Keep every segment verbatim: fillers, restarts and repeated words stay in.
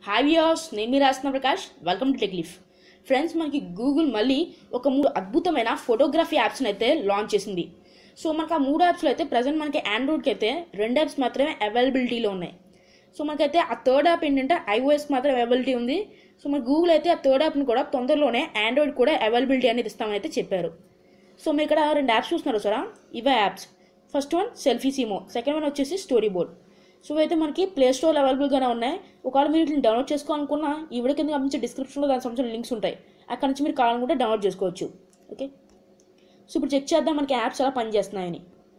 Hi viewers, నేను మీ రాసిన Prakash. Welcome to Tech Leaf. Friends, మనకి గూగుల్ మళ్ళీ ఒక మూడు అద్భుతమైన ఫోటోగ్రఫీ యాప్స్ని అయితే లాంచ్ చేసింది. సో మనకు ఆ మూడు యాప్స్లో అయితే ప్రజెంట్ మనకి ఆండ్రాయిడ్కి అయితే రెండు యాప్స్ మాత్రమే అవైలబిలిటీలో ఉన్నాయి. సో మనకైతే ఆ థర్డ్ యాప్ ఏంటంటే ఐఓఎస్ మాత్రం అవైలబిలిటీ ఉంది. సో మన గూగుల్ అయితే ఆ థర్డ్ యాప్ని కూడా తొందరలోనే ఆండ్రాయిడ్ కూడా అవైలబిలిటీ అనేది ఇస్తామని అయితే చెప్పారు. సో మీరు ఇక్కడ రెండు యాప్స్ చూస్తున్నారు సారా, ఇవే apps. First one Selfissimo, second one వచ్చేసి స్టోరీ బోర్డ్. సో అయితే మనకి ప్లే స్టోర్ అవైలబుల్గానే ఉన్నాయి. ఒకవేళ మీరు వీటిని డౌన్లోడ్ చేసుకోవాలనుకున్నా ఈ వీడియో కింద గమనించే డిస్క్రిప్షన్లో దానికి సంబంధించిన లింక్స్ ఉంటాయి. అక్కడ నుంచి మీరు కావాలనుకుంటే డౌన్లోడ్ చేసుకోవచ్చు. ఓకే, సో ఇప్పుడు చెక్ చేద్దాం మనకి యాప్స్ ఎలా పనిచేస్తున్నాయని.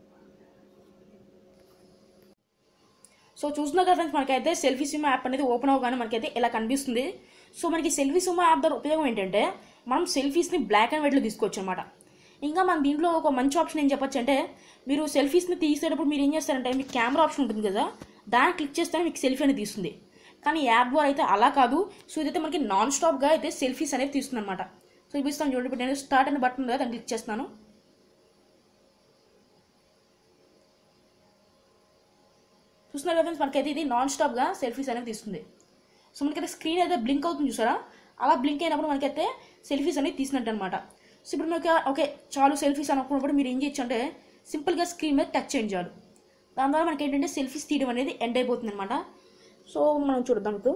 సో చూస్తున్నా కదా ఫ్రెండ్స్, మనకైతే సెల్ఫీ సిమో యాప్ అనేది ఓపెన్ అవ్వగానే మనకైతే ఇలా కనిపిస్తుంది. సో మనకి సెల్ఫీ సిమో యాప్ ద్వారా ఉపయోగం ఏంటంటే మనం సెల్ఫీస్ని బ్లాక్ అండ్ వైట్లో తీసుకోవచ్చు అనమాట. ఇంకా మన దీంట్లో ఒక మంచి ఆప్షన్ ఏం చెప్పొచ్చు అంటే, మీరు సెల్ఫీస్ని తీసేటప్పుడు మీరు ఏం చేస్తారంటే మీకు కెమెరా ఆప్షన్ ఉంటుంది కదా, దాన్ని క్లిక్ చేస్తేనే మీకు సెల్ఫీ అనేది తీస్తుంది. కానీ యాప్ ద్వారా అయితే అలా కాదు. సో ఇదైతే మనకి నాన్ స్టాప్గా అయితే సెల్ఫీస్ అనేది తీస్తుంది అనమాట. సో చూపిస్తాను చూడండి. ఇప్పుడు నేను స్టార్ట్ అనే బటన్ కదా, దాన్ని క్లిక్ చేస్తాను. చూస్తున్నారు కదా ఫ్రెండ్స్, మనకైతే ఇది నాన్ స్టాప్గా సెల్ఫీస్ అనేది తీస్తుంది. సో మనకైతే స్క్రీన్ అయితే బ్లింక్ అవుతుంది చూసారా, అలా బ్లింక్ అయినప్పుడు మనకైతే సెల్ఫీస్ అనేది తీసినట్టు అనమాట. సో ఇప్పుడు మనకి ఓకే చాలు సెల్ఫీస్ అనుకున్నప్పుడు మీరు ఏం చేయొచ్చు అంటే సింపుల్గా స్క్రీన్ మీద టచ్ చేయండి చాలు. దాని ద్వారా మనకి ఏంటంటే సెల్ఫీస్ తీయడం అనేది ఎండ్ అయిపోతుంది అనమాట. సో మనం చూద్దాం ఇప్పుడు.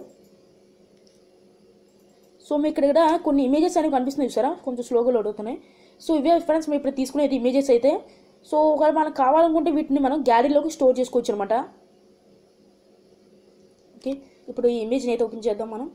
సో మీ ఇక్కడ కొన్ని ఇమేజెస్ అనేవి కనిపిస్తున్నాయి చూసారా, కొంచెం స్లోగా లోడ్ అవుతున్నాయి. సో ఇవే ఫ్రెండ్స్ మేము ఇప్పుడు తీసుకునేది ఇమేజెస్ అయితే. సో ఒకవేళ మనకు కావాలనుకుంటే వీటిని మనం గ్యాలరీలోకి స్టోర్ చేసుకోవచ్చు అనమాట. ఓకే, ఇప్పుడు ఈ ఇమేజ్ని అయితే ఓపెన్ చేద్దాం మనం.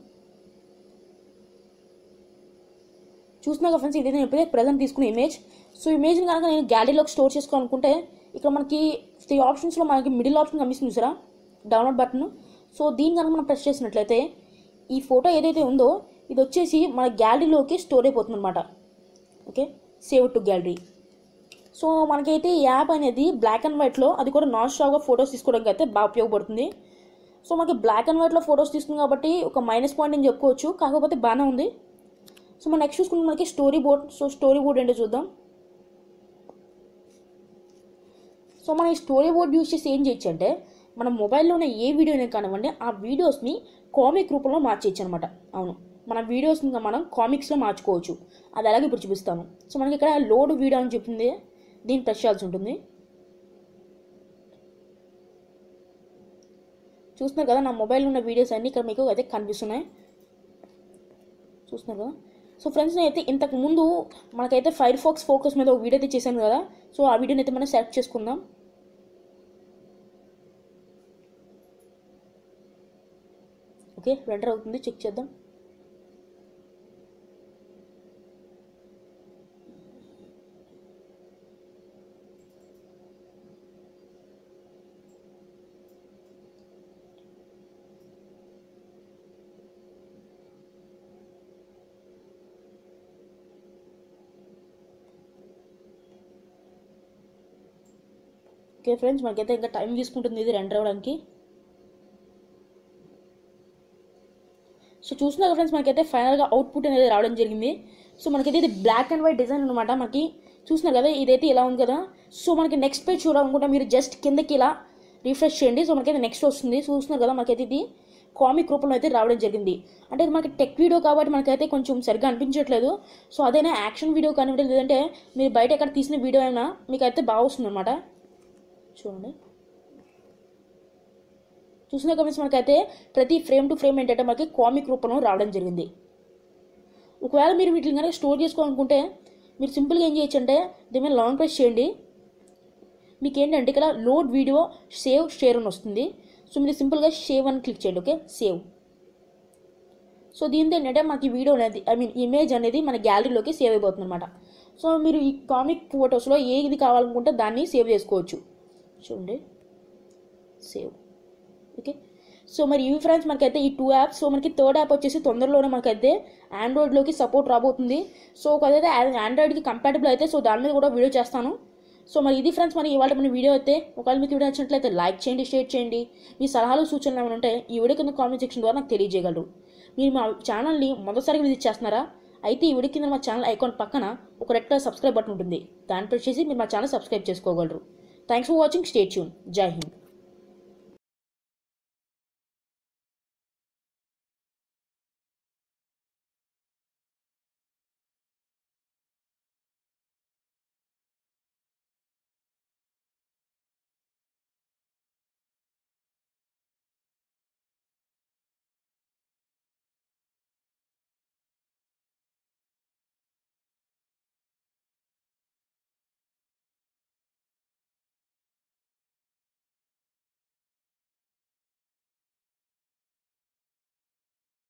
చూస్తున్నాక ఫ్రెండ్స్, ఇది నేను ఎప్పుడైతే ప్రజెంట్ తీసుకునే ఇమేజ్. సో ఇమేజ్ని కనుక నేను గ్యాలరీలోకి స్టోర్ చేసుకోవాలనుకుంటే ఇక్కడ మనకి త్రీ ఆప్షన్స్లో మనకి మిడిల్ ఆప్షన్ కనిపిస్తుంది చూసారా, డౌన్లోడ్ బటన్. సో దీన్ని కనుక మనం ప్రెస్ చేసినట్లయితే ఈ ఫోటో ఏదైతే ఉందో ఇది వచ్చేసి మన గ్యాలరీలోకి స్టోర్ అయిపోతుంది అనమాట. Okay, save to gallery. So మనకైతే ఈ యాప్ అనేది బ్లాక్ అండ్ వైట్లో, అది కూడా నాన్ స్టాప్గా ఫొటోస్ తీసుకోవడానికి అయితే బాగా ఉపయోగపడుతుంది. సో మనకి బ్లాక్ అండ్ వైట్లో ఫొటోస్ తీస్తుంది కాబట్టి ఒక మైనస్ పాయింట్ అని చెప్పుకోవచ్చు, కాకపోతే బాగానే ఉంది. సో మనం నెక్స్ట్ చూసుకుంటే మనకి Storyboard. So Storyboard ఏంటో చూద్దాం. సో మనం ఈ స్టోరీ బోర్డ్ యూజ్ చేసి ఏం చేయొచ్చు అంటే మన మొబైల్లో ఉన్న ఏ వీడియోనే కానివ్వండి ఆ వీడియోస్ని కామిక్ రూపంలో మార్చేయచ్చు అనమాట. అవును, మన వీడియోస్ని మనం కామిక్స్లో మార్చుకోవచ్చు. అది అలాగే ఇప్పుడు చూపిస్తాను. సో మనకి ఇక్కడ లోడ్ వీడియో అని చెప్తుంది, దీన్ని ప్రెస్ చేయాల్సి ఉంటుంది. చూస్తున్నారు కదా, నా మొబైల్లో ఉన్న వీడియోస్ అన్నీ ఇక్కడ మీకు అయితే కనిపిస్తున్నాయి. చూస్తున్నారు కదా. సో ఫ్రెండ్స్, నేను అయితే ఇంతకు ముందు మనకైతే ఫైర్ ఫాక్స్ ఫోకస్ మీద ఒక వీడియో అయితే చేశాను కదా. సో ఆ వీడియోని అయితే మనం సెలెక్ట్ చేసుకుందాం. ఓకే, రెండర్ అవుతుంది, చెక్ చేద్దాం. ఓకే ఫ్రెండ్స్, మనకైతే ఇంకా టైం తీసుకుంటుంది ఇది రెండర్ అవ్వడానికి. సో చూస్తున్నారు ఫ్రెండ్స్, మనకైతే ఫైనల్గా అవుట్పుట్ అనేది రావడం జరిగింది. సో మనకైతే ఇది బ్లాక్ అండ్ వైట్ డిజైన్ అనమాట. మనకి చూస్తున్నారు కదా, ఇదైతే ఇలా ఉంది కదా. సో మనకి నెక్స్ట్ పేజ్ చూడాలనుకుంటే మీరు జస్ట్ కిందకి ఇలా రిఫ్రెష్ చేయండి. సో మనకైతే నెక్స్ట్ వస్తుంది. చూస్తున్నారు కదా, మనకైతే ఇది కామిక్ రూపంలో అయితే రావడం జరిగింది. అంటే ఇది మనకి టెక్ వీడియో కాబట్టి మనకైతే కొంచెం సరిగ్గా అనిపించట్లేదు. సో అదైనా యాక్షన్ వీడియో కానివ్వండి, లేదంటే మీరు బయట ఎక్కడ తీసిన వీడియో అయినా మీకు అయితే బాగా వస్తుంది అనమాట. చూడండి, చూసిన కమెంట్స్ మనకైతే ప్రతి ఫ్రేమ్ టు ఫ్రేమ్ ఏంటంటే మనకి కామిక్ రూపంలో రావడం జరిగింది. ఒకవేళ మీరు వీటిని కనుక స్టోర్ చేసుకోవాలనుకుంటే మీరు సింపుల్గా ఏం చేయొచ్చు అంటే దీని మీద లాంగ్ ప్రెస్ చేయండి. మీకు ఏంటంటే ఇక్కడ లోడ్ వీడియో సేవ్ షేర్ అని వస్తుంది. సో మీరు సింపుల్గా సేవ్ అని క్లిక్ చేయండి. Okay, save. సో దీంతో ఏంటంటే మనకి వీడియో అనేది ఐ మీన్ ఇమేజ్ అనేది మన గ్యాలరీలోకి సేవ్ అయిపోతుంది అనమాట. సో మీరు ఈ కామిక్ ఫొటోస్లో ఏది కావాలనుకుంటే దాన్ని సేవ్ చేసుకోవచ్చు. చూడండి, సేవ్. ఓకే, సో మరి ఇవి ఫ్రెండ్స్ మనకైతే ఈ టూ యాప్స్. సో మనకి థర్డ్ యాప్ వచ్చేసి తొందరలోనే మనకైతే ఆండ్రాయిడ్లోకి సపోర్ట్ రాబోతుంది. సో ఒకదైతే ఆండ్రాయిడ్కి కంపాటబుల్ అయితే సో దాని మీద కూడా వీడియో చేస్తాను. సో మరి ఇది ఫ్రెండ్స్ మరి ఇవాళ మన వీడియో అయితే. ఒకవేళ మీకు వీడియో నచ్చినట్లయితే లైక్ చేయండి, షేర్ చేయండి. మీ సలహాలు సూచనలు ఏమైనా ఉంటే ఈ వీడియో కింద కామెంట్ సెక్షన్ ద్వారా నాకు తెలియజేయగలరు. మీరు మా ఛానల్ని మొదటిసారిగా విజిట్ చేస్తున్నారా అయితే ఈ వీడియో కింద మా ఛానల్ ఐకాన్ పక్కన ఒక రెడ్ కలర్ సబ్స్క్రైబ్ బటన్ ఉంటుంది, దాన్ని ప్రెస్ చేసి మీరు మా ఛానల్ సబ్స్క్రైబ్ చేసుకోగలరు. Thanks for watching, stay tune. Jai Hind.